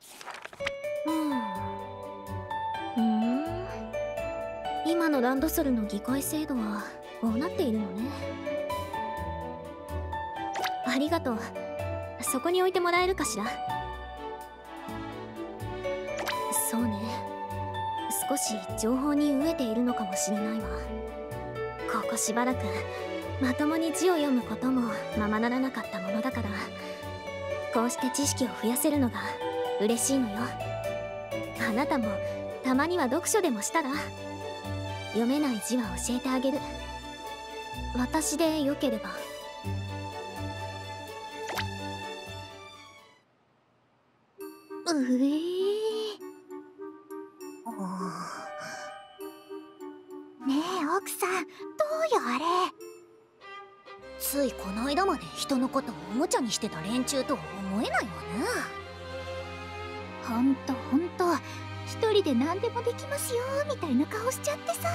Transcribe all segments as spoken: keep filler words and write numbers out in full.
うん。今のランドソルの議会制度はこうなっているのね。ありがとう。そこに置いてもらえるかしら。そうね。少し情報に飢えているのかもしれないわ。ここしばらくまともに字を読むこともままならなかったものだから、こうして知識を増やせるのが嬉しいのよ。あなたもたまには読書でもしたら？読めない字は教えてあげる。私でよければ。うえーねえ奥さん、どうよあれ。ついこの間まで人のことをおもちゃにしてた連中とは思えないわね。ほんとほんと、一人で何でもできますよみたいな顔しちゃってさ。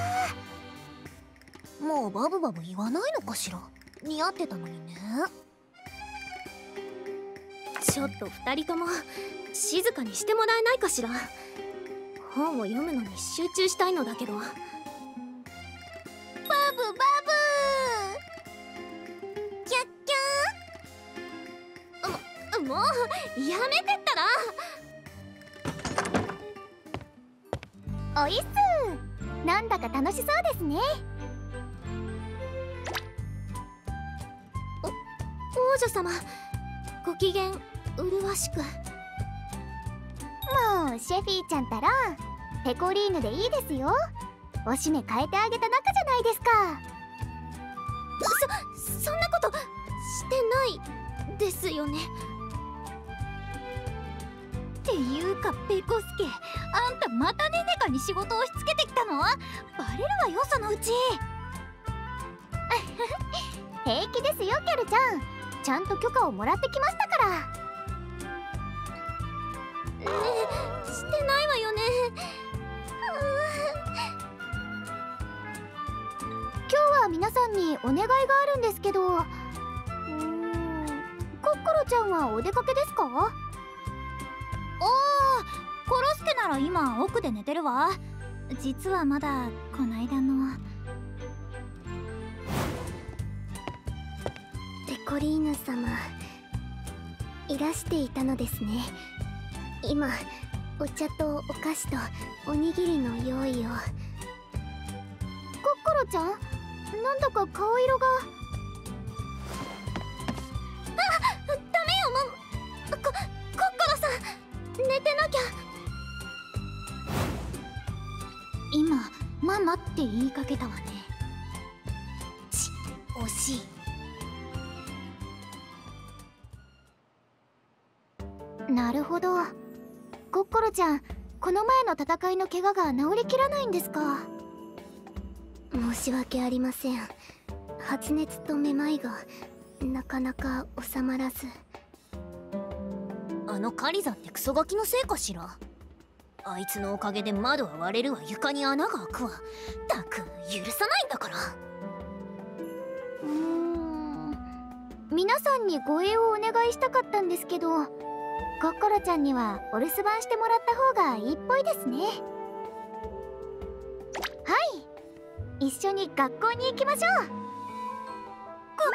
もうバブバブ言わないのかしら。似合ってたのにね。 ちょっと二人とも静かにしてもらえないかしら。本を読むのに集中したいのだけど。バブバブキャッキャー。ももうやめてったら。おいっす。なんだか楽しそうですね。 お王女様、ご機嫌麗しく。 もうシェフィーちゃんったらペコリーヌでいいですよ。おしめ変えてあげた仲じゃないですか。 そそんなことしてないですよね。 っていうかペコスケ、あんたまたネネカに仕事を押し付けてきたの？バレるわよそのうち。平気ですよキャルちゃん、ちゃんと許可をもらってきましたから。 ねえ、してないわよね。 今日は皆さんにお願いがあるんですけど、うーん、コッコロちゃんはお出かけですか？ああ、コロスケなら今奥で寝てるわ。実はまだこないだの。 ペコリーヌ様、いらしていたのですね。今お茶とお菓子とおにぎりの用意を。 コッコロちゃん、なんだか顔色が。 あ、ダメよマココッコロさん、寝てなきゃ。 今ママって言いかけたわね。ち、惜しい。なるほど。コッコロちゃん、この前の戦いの怪我が治りきらないんですか？ 申し訳ありません。発熱とめまいがなかなか収まらず。 あのカリザってクソガキのせいかしら。あいつのおかげで窓は割れるわ、床に穴が開くわ。たく許さないんだから。うーん、皆さんに護衛をお願いしたかったんですけど、コッコロちゃんにはお留守番してもらった方がいいっぽいですね。はい、一緒に学校に行きましょう。が、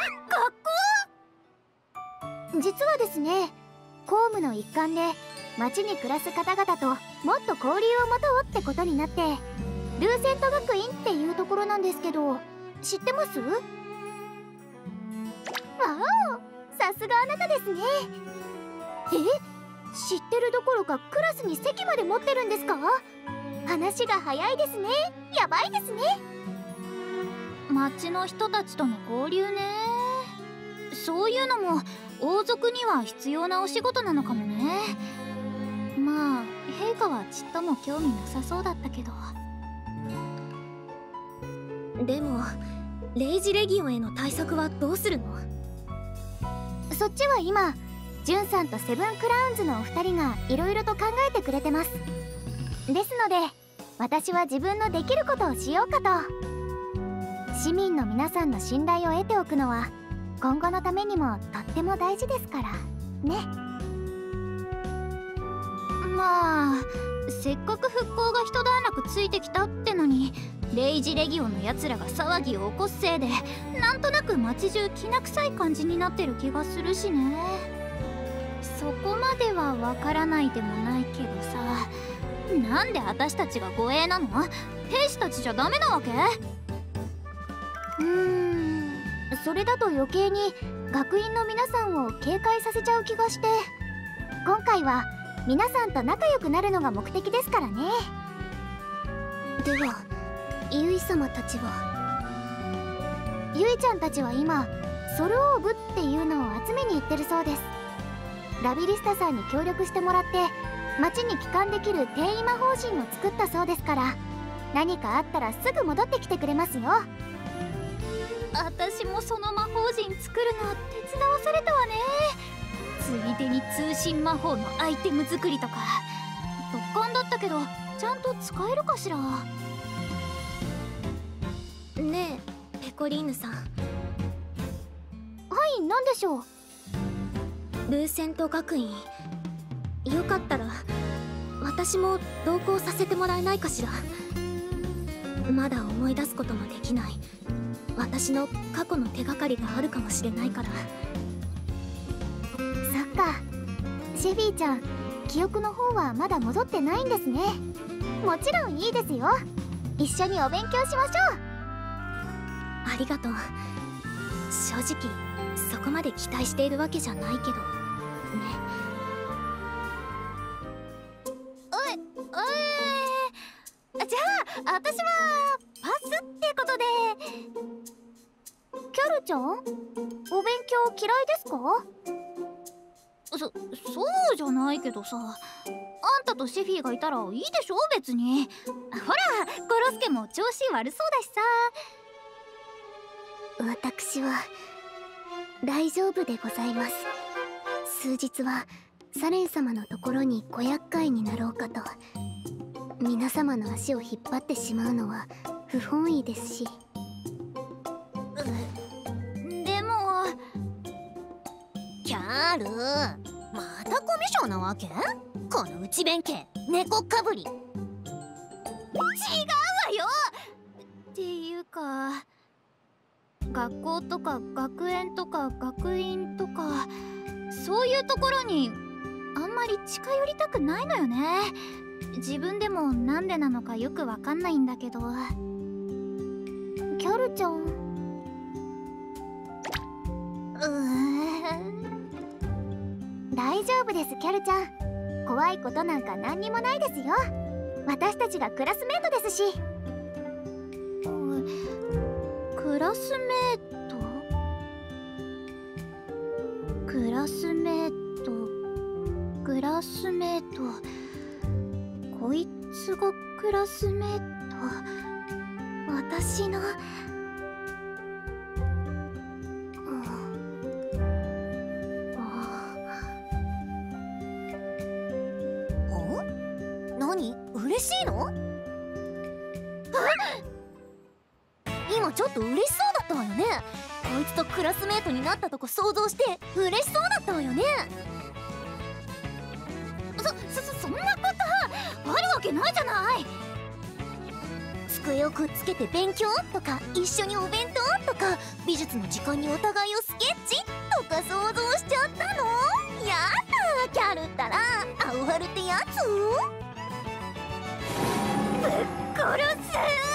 学校？実はですね、公務の一環で町に暮らす方々ともっと交流を持とうってことになって、ルーセント学院っていうところなんですけど、知ってます？わお、さすがあなたですね。え？知ってるどころかクラスに席まで持ってるんですか？話が早いですね。やばいですね。町の人たちとの交流ね。そういうのも王族には必要なお仕事なのかもね。まあ陛下はちっとも興味なさそうだったけど。 でもレイジレギオンへの対策はどうするの？ そっちは今ジュンさんとセブンクラウンズのお二人がいろいろと考えてくれてます。ですので私は自分のできることをしようかと。市民の皆さんの信頼を得ておくのは今後のためにもとっても大事ですからね。ままあせっかく復興が一段落ついてきたってのに、レイジレギオンのやつらが騒ぎを起こすせいで、なんとなく街中きな臭い感じになってる気がするしね。そこまではわからないでもないけどさ、なんで私たちが護衛なの？兵士たちじゃダメなわけ？うーん、それだと余計に学院の皆さんを警戒させちゃう気がして、今回は皆さんと仲良くなるのが目的ですからね。 ではゆい様たちは？ ゆいちゃんたちは今ソルオーブっていうのを集めに行ってるそうです。ラビリスタさんに協力してもらって町に帰還できる転移魔法陣を作ったそうですから、何かあったらすぐ戻ってきてくれますよ。私もその魔法陣作るの手伝わされたわね。ついでに通信魔法のアイテム作りとか。特感だったけどちゃんと使えるかしら。 ねえペコリーヌさん。はい、 何でしょう？ ルーセント学院、よかったら私も同行させてもらえないかしら。まだ思い出すことのできない私の過去の手がかりがあるかもしれないから。 そっか、シェフィーちゃん、記憶の方はまだ戻ってないんですね。もちろんいいですよ。一緒にお勉強しましょう。 ありがとう。正直そこまで期待しているわけじゃないけどね。 おいおい、じゃあ私はパスってことで。キャルちゃん、お勉強嫌いですか？そ、そうじゃないけどさ、あんたとシェフィーがいたらいいでしょ別に。ほら、コロスケも調子悪そうだしさ。 私は大丈夫でございます。数日はサレン様のところにご厄介になろうかと。皆様の足を引っ張ってしまうのは不本意ですし。 でもキャール、またコミュ障なわけ？この内弁慶猫かぶり。違うわよ。っていうか、学校とか学園とか学院とかそういうところにあんまり近寄りたくないのよね。自分でもなんでなのかよくわかんないんだけど。キャルちゃん、 うー大丈夫です。キャルちゃん、怖いことなんか何にもないですよ。私たちがクラスメートですし。クラスメートクラスメートクラスメートこいつがクラスメート。私の何？嬉しいの？今ちょっと嬉しそうだったわよね。こいつとクラスメートになったとこ想像して嬉しそうだったわよね。 そ、そ、そんなことあるわけないじゃない。 机をくっつけて勉強とか、一緒にお弁当とか、美術の時間にお互いをスケッチとか想像しちゃったの？やだ、キャルったらアウハルってやつ？ ぶっ殺す。